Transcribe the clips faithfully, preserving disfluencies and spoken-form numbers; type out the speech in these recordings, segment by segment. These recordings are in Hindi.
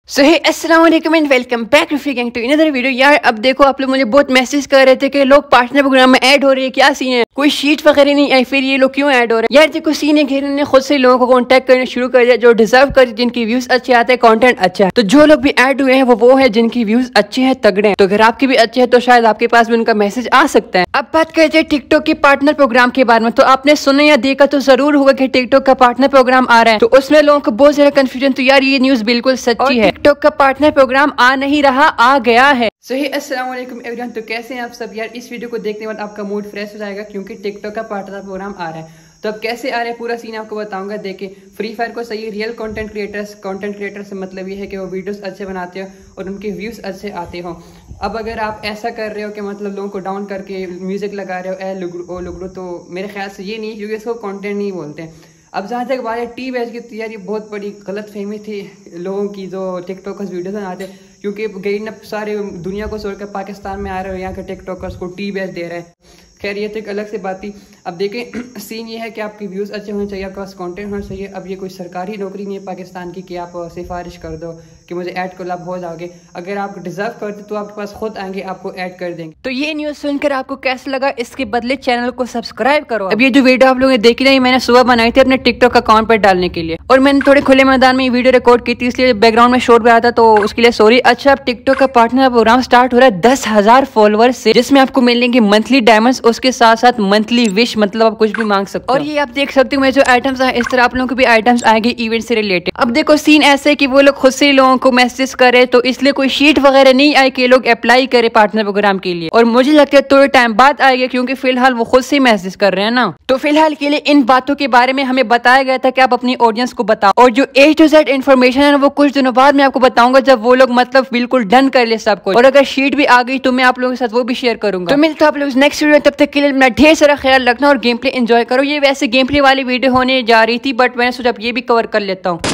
सो हे अस्सलाम वालेकुम and welcome back to gang to another video. यार अब देखो आप लोग मुझे बहुत मैसेज कर रहे थे कि लोग पार्टनर प्रोग्राम में ऐड हो रहे हैं, क्या सीन है, कोई शीट वगैरह नहीं आई, फिर ये लोग क्यों ऐड हो रहे हैं। यार देखो सीन है घेर ने खुद से लोगों को कॉन्टैक्ट करना शुरू कर दिया जो डिजर्व कर, जिनकी व्यूज अच्छे आते हैं, कंटेंट अच्छा है। तो जो लोग भी ऐड हुए हैं वो वो है जिनकी व्यूज अच्छे हैं, तगड़े हैं। तो अगर आपके भी अच्छे हैं तो शायद आपके पास भी उनका मैसेज आ सकता है। अब बात करते हैं टिकटॉक के पार्टनर प्रोग्राम के बारे में। तो आपने सुना या देखा तो जरूर होगा कि टिकटॉक का पार्टनर प्रोग्राम आ रहा है, तो उसमें लोगों को बहुत ज्यादा कंफ्यूजन। तो यार ये न्यूज बिल्कुल सच्ची है, टिकटॉक का पार्टनर प्रोग्राम आ नहीं रहा, आ गया है। सही अस्सलाम वालेकुम एवरीवन, तो कैसे हैं आप सब। यार इस वीडियो को देखने के बाद आपका मूड फ्रेश हो जाएगा क्योंकि टिकटॉक का पार्टनर प्रोग्राम आ रहा है। तो अब कैसे आ रहा है पूरा सीन आपको बताऊंगा। देखिए फ्री फायर को सही real content creators content creator से मतलब ये है कि वो वीडियोस अच्छे बनाते हो और उनके व्यूज अच्छे आते हो। अब अगर आप ऐसा कर रहे हो कि मतलब लोगों को डाउन करके म्यूजिक लगा रहे हो ए लुगड़ू ओ लुगड़ू, तो मेरे ख्याल से ये नहीं, क्योंकि इसको कंटेंट नहीं बोलते हैं। अब जहाँ तक बात है टी बैच की, तो यार ये बहुत बड़ी गलत फहमी थी लोगों की जो टिकटॉकर्स वीडियोस बनाते हैं, क्योंकि गई न सारे दुनिया को छोड़कर पाकिस्तान में आ रहे हो, यहाँ के टिकटॉकर्स को टी बैच दे रहे हैं। खैर ये तो एक अलग से बात थी। अब देखें सीन ये है कि आपके व्यूज़ अच्छे होने चाहिए, आपके पास कंटेंट होना चाहिए। अब ये कोई सरकारी नौकरी नहीं है पाकिस्तान की कि आप सिफारिश कर दो कि मुझे ऐड को लाभ हो जाओगे। अगर आप डिजर्व करते तो आपके पास खुद आएंगे, आपको ऐड कर देंगे। तो ये न्यूज़ सुनकर आपको कैसा लगा, इसके बदले चैनल को सब्सक्राइब करो। अब ये जो वीडियो आप लोगों ने देखी नहीं, मैंने सुबह बनाई थी अपने टिकटॉक अकाउंट पर डालने के लिए, और मैंने थोड़े खुले मैदान में ये वीडियो रिकॉर्ड की थी, इसलिए बैकग्राउंड में शोर भी आया था, तो उसके लिए सॉरी। अच्छा अब टिकटॉक का पार्टनर प्रोग्राम स्टार्ट हो रहा है दस हजार फॉलोअर्स से, जिसमें आपको मिलेंगे मंथली डायमंड्स, उसके साथ साथ मंथली विश, मतलब आप कुछ भी मांग सकते हो। और ये आप देख सकते हो मैं जो आइटम्स है, इस तरह आप लोगों को भी आइटम्स आएंगे इवेंट से रिलेटेड। अब देखो सीन ऐसे है कि वो लोग खुद से लोगों को मैसेज करे, तो इसलिए कोई शीट वगैरह नहीं आई कि लोग अप्लाई करे पार्टनर प्रोग्राम के लिए। और मुझे लगता है थोड़े टाइम बाद आएगा, क्योंकि फिलहाल वो खुद से मैसेज कर रहे हैं ना। तो फिलहाल के लिए इन बातों के बारे में हमें बताया गया था कि आप अपनी ऑडियंस को बताओ, और जो ए टू जेड इन्फॉर्मेशन है वो कुछ दिनों बाद मैं आपको बताऊंगा, जब वो लोग मतलब बिल्कुल डन कर ले सब कुछ। और अगर शीट भी आ गई तो मैं आप लोगों के साथ वो भी शेयर करूंगा। तो मिलता है आप लोग नेक्स्ट वीडियो, तब तक के लिए अपना ढेर सारा ख्याल रखना और गेम प्ले एंजॉय करो। ये वैसे गेम प्ले वाली वीडियो होने जा रही थी, बट मैंने सोचा ये भी कवर कर लेता हूँ।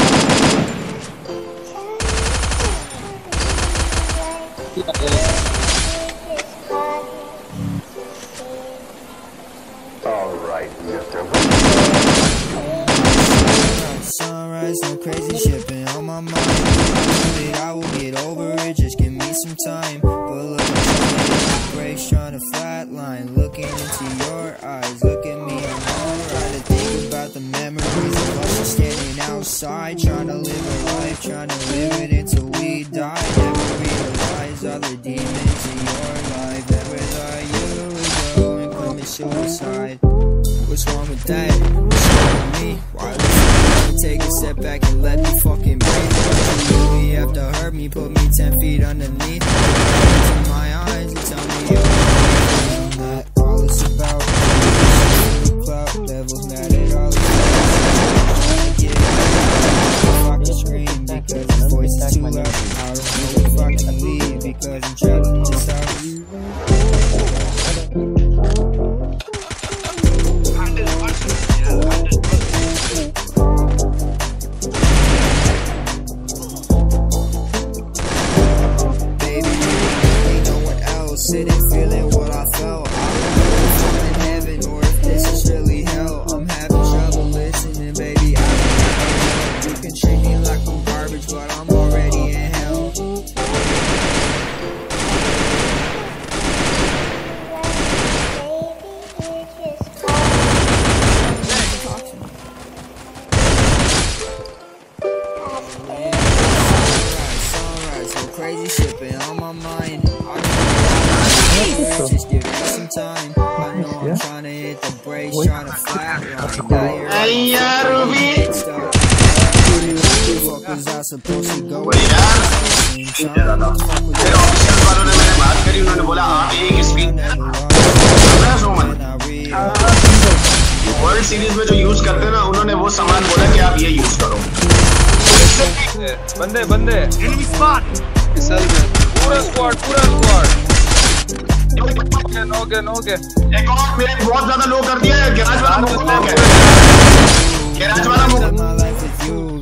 Sunrise, no crazy shit been on my mind. Maybe I will get over it, just give me some time. But look, I'm trying to hit the brakes, trying to flatline. Looking into your eyes, look at me, I'm alright. I think about the memories of us just standing outside, trying to live a life, trying to live it until we die. Never realize all the demons in your life. Never thought you would go and commit suicide. What's wrong with that? What's wrong with me? Why would you take a step back and let me fucking breathe? You really have to hurt me, put me ten feet underneath. Look into my eyes and tell me you're not all it's about. Clout levels mad at all. I get if I can scream because his voice is too loud. I don't know if I can leave because I'm trapped in this house. Sitting feeling what I felt. I don't know if I'm in heaven or if this is really hell. I'm having trouble listening, baby. I don't know. You can treat me like I'm garbage, but I'm already in hell. Sunrise, sunrise, some crazy shit been on my mind. Just give me some time. I know I'm trying to hit the brakes, trying to flatline. Now you're right. Fuck was I supposed to go? World series में जो यूज करते हैं ना, उन्होंने वो सामान बोला कि आप ये यूज करो। बंदे बंदे पूरा स्क्वाड पूरा स्क्वाड नो के नो के एक और मेरे बहुत ज्यादा लो कर दिया है। गैराज वाला मुंह, गैराज वाला मुंह।